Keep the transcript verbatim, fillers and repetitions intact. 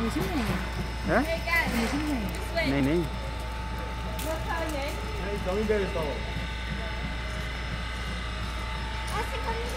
Người xuống này. Hả? Người xuống này. Này nè. 정리되어 있어. 아, 색깔이